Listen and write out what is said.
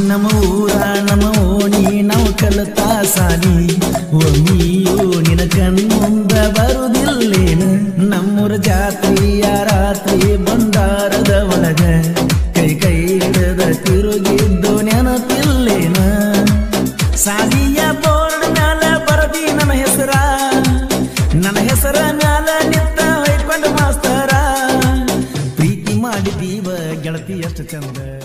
ನಮ್ಮ ಊರ ನಮ್ಮ ಓಣಿ ನಾವು ಕಲಿತ ಸಾಲಿ ಒಮ್ಮಿಯೂ ನಿನ ಕಣ್ಮುಂದ ಬರುವುದಿಲ್ಲೇನು ನಮ್ಮೂರ ಜಾತ್ರೆಯ ರಾತ್ರಿ ಬಂದಾರದ ಒಳಗ ಕೈ ಕೈ ಹಿಡಿದ ತಿರುಗಿದ್ದು ನೆನಪಿಲ್ಲೇನ ಸಾಲಿಯ ಬೋರ್ಡ್ ಮ್ಯಾಲ ಬರದಿ ನನ್ನ ಹೆಸರ ಮ್ಯಾಲ ನಿತ್ತ ಹೊಯ್ಕೊಂಡು ಮಾಸ್ತರ ಪ್ರೀತಿ ಮಾಡಿದೀವ ಗೆಳತಿ ಎಷ್ಟು ಚಂದ